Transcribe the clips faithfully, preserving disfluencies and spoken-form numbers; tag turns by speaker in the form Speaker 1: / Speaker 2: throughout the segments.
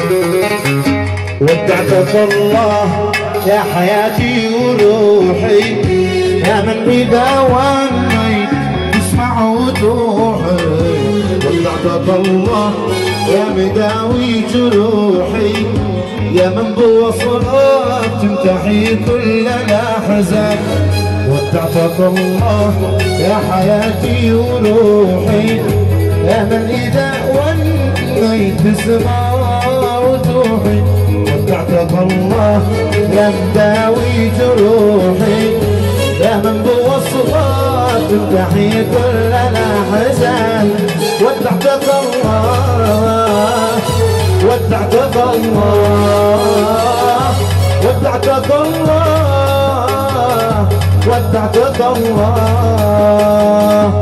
Speaker 1: ودعتك الله يا حياتي وروحي، يا من بداومي تسمع وتوحي. ودعتك الله يا مداوي جروحي، يا من بوصلك تمتحي كل الاحزان. ودعتك الله يا حياتي وروحي، يا من اذا ونيت تسمع وتوحي. ودعتك الله يا مداوي جروحي، يا من بوصلك تمتحي كل الاحزان. ودعتك الله ودعتك الله ودعتك الله ودعتك الله.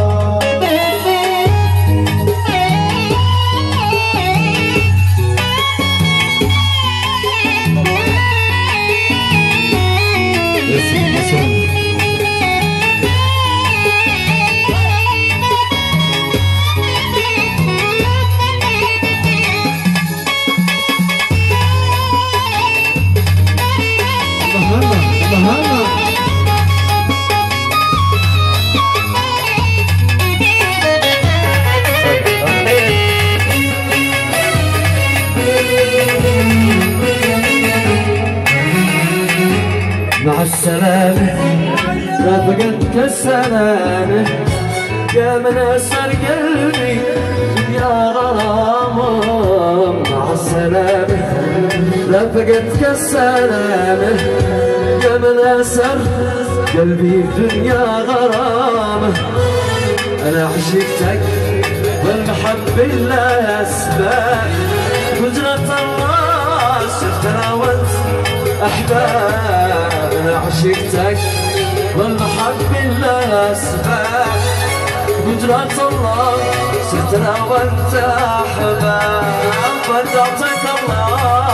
Speaker 2: مع السلامة رافقتك السلامة، يا من أسر قلبي يا غرامة. مع السلامة رافقتك السلامة، يا من أسر قلبي دنيا غرامة. أنا عشقتك والمحبة لا أسباب، قدرة الله صرت راولت أحباب. أنا عشقتك والمحبة لا أسباب، قدرة الله صرت راولت أحباب. ودعتك الله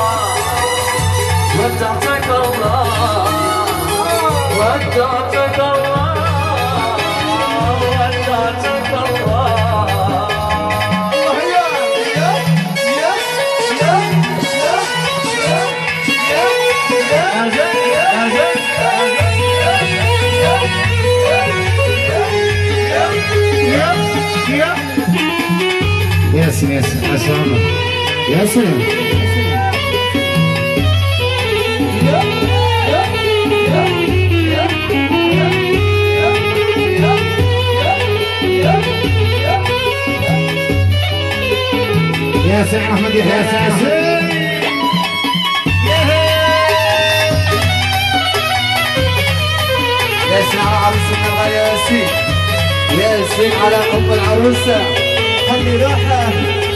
Speaker 2: ودعتك الله ودعتك الله ودعتك الله.
Speaker 1: ياسين ياسين حسامة ياسين. ياسين أحمد يحيى ياسين.
Speaker 2: ياسين على عروسة الغياسين، ياسين على حب العروسة خلي روحها.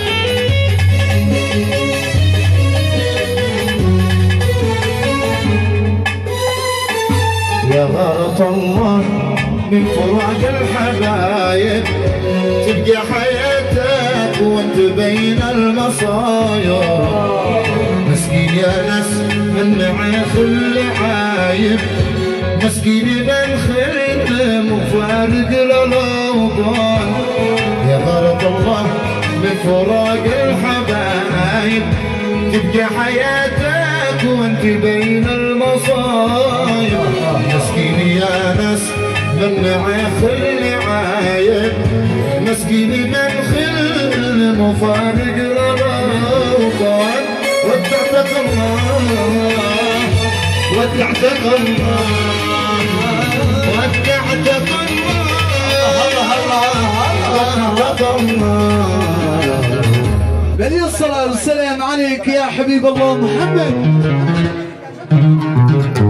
Speaker 1: يا غارة الله من فراق الحبايب، تبقى حياتك وانت بين المصايب. مسكين يا ناس من معي خل عايب، مسكين من خدم وفارق للأوطان. يا غارة الله من فراق الحبايب، تبقى حياتك وانت بين المصايب. مسكين يا ناس من معي خل عايب، مسكين من خدم وفارق للأوطان. ودعتك الله ودعتك الله ودعتك الله.
Speaker 3: بلي الصلاة والسلام عليك يا حبيب الله محمد.